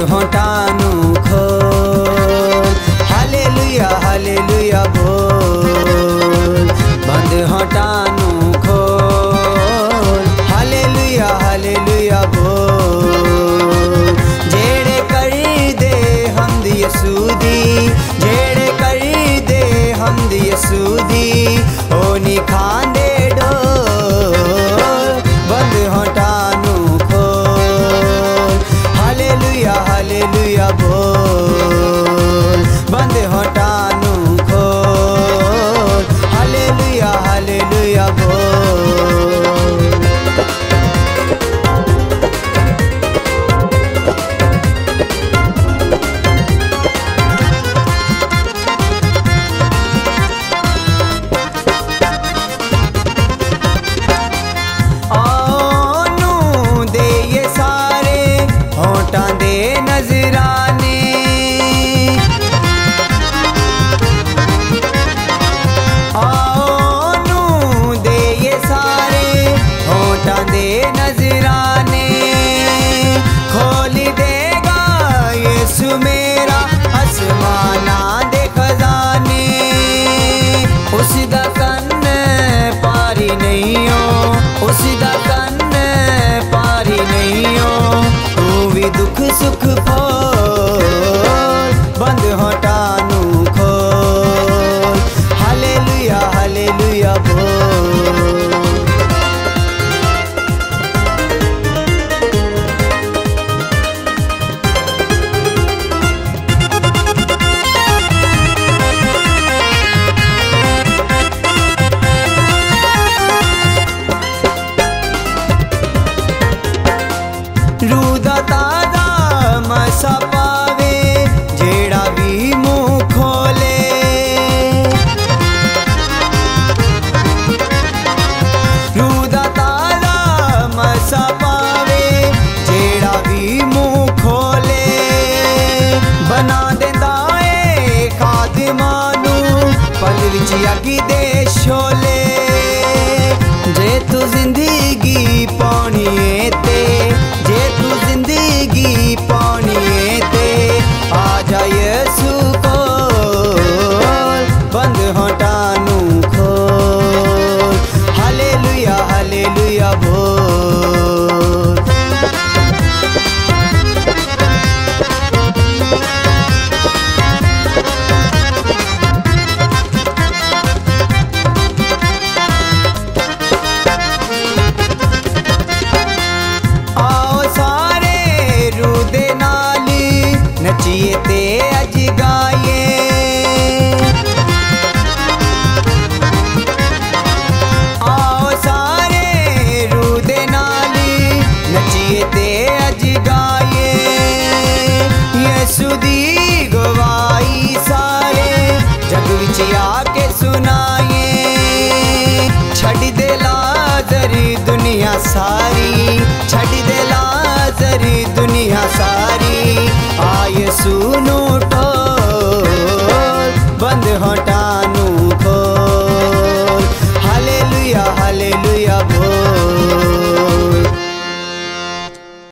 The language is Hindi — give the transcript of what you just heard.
होटानू खोल, हालेलुया हालेलुया बोल। बंद होटानू खोल, हालेलुया हालेलुया बोल। जेड़े करी दे हमद यसूदी, जेड़े करी दे हमद यसूदी, ओ नी खांदे डोल। बंद होटानू खोल, हालेलुया हालेलुया बोल। बंद होटानू खोल, हालेलुया हालेलुया बोल। नजराने आओ नू दे ये सारे होठां दे नजराने। खोल देगा यीशु मेरा आसमाना दे खजाने। उस दा कन्न पारी नहीं हो, उस दा कन्न पारी नहीं हो। तू भी दुख सुख फोल, बंद होटानू खोल, हालेलुया हालेलुया बोल। रूदा ताजा मसा पावे जेड़ा भी मुंह खोले। रूदा ताजा मसा पावे जेड़ा भी मुंह खोले। बना देंदा ए खादिमानू पल विच अगी दे शोले। जे तू जिंदगी पानी है ते, जे तू जिंदगी पानी है ते, आ जा यीशु कोल। बंद होटानू खोल, हालेलुया हालेलुया बोल। नचिए ते अज गाइए, आओ सारे रूदे नाली नचिए ते अज गाइए। यीशु दी गवाही सारे जग विच आके सुनाइए। छड़ दे लाज़री दुनिया सारी, छड़ दे लाज़री दुनिया सारी। आ यीशु नू टोल, बंद होटानू